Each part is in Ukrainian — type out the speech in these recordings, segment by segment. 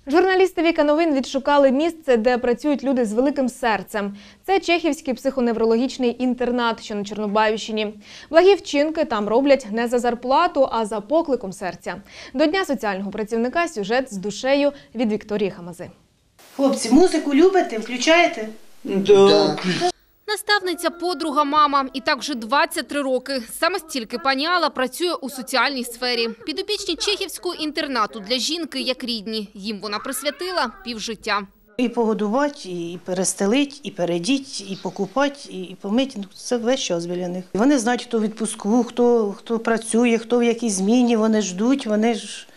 Журналісти Віка Новин відшукали місце, де працюють люди з великим серцем. Це Чехівський психоневрологічний інтернат, що на Чорнобаївщині. Благі вчинки там роблять не за зарплату, а за покликом серця. До Дня соціального працівника сюжет з душею від Вікторії Хамази. Хлопці, музику любите? Включаєте? Да. Наставниця, подруга, мама. І так вже 23 роки. Саме стільки пані Алла працює у соціальній сфері. Підопічні Чехівського інтернату для жінки як рідні. Їм вона присвятила півжиття. І погодувати, і перестелити, і передіти, і покупати, і помити. Це весь час біля них. Вони знають, хто в відпуску, хто працює, хто в якій зміні. Вони ждуть, вони ж...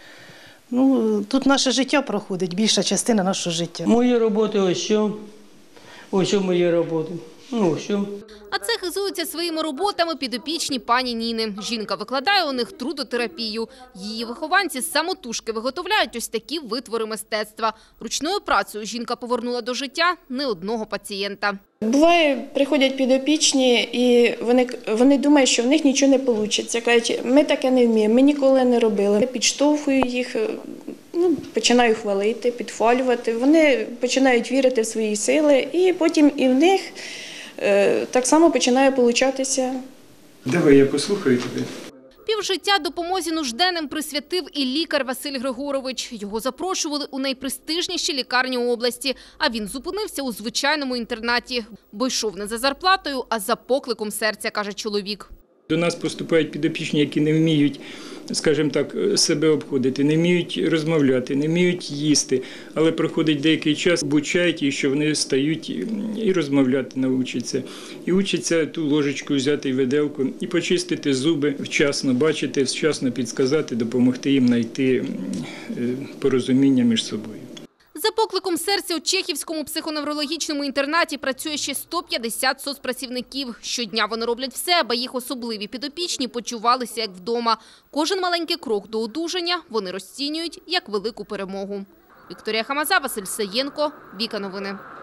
тут наше життя проходить, більша частина нашого життя. Мої роботи ось що. Ось що мої роботи. Що. А це хизуються своїми роботами підопічні пані Ніни. Жінка викладає у них трудотерапію. Її вихованці з самотужки виготовляють ось такі витвори мистецтва. Ручною працею жінка повернула до життя не одного пацієнта. Буває, приходять підопічні і вони думають, що в них нічого не вийде. Кажуть, ми таке не вміємо, ми ніколи не робили. Я підштовхую їх, починаю хвалити, підхвалювати. Вони починають вірити в свої сили і потім і в них так само починає получатися. Давай я послухаю тебе. Півжиття допомозі нужденним присвятив і лікар Василь Григорович. Його запрошували у найпрестижніші лікарні області, а він зупинився у звичайному інтернаті. Бо йшов не за зарплатою, а за покликом серця, каже чоловік. До нас поступають підопічні, які не вміють, скажімо так, себе обходити, не вміють розмовляти, не вміють їсти. Але проходить деякий час, обучають їх, що вони стають і розмовляти навчаться. І учаться ту ложечку взяти і виделку, і почистити зуби вчасно, бачити, вчасно підказати, допомогти їм знайти порозуміння між собою. За покликом серця у Чехівському психоневрологічному інтернаті працює ще 150 соцпрацівників. Щодня вони роблять все, аби їх особливі підопічні почувалися як вдома. Кожен маленький крок до одужання вони розцінюють як велику перемогу. Вікторія Хамаза, Василь Саєнко, Віка Новини.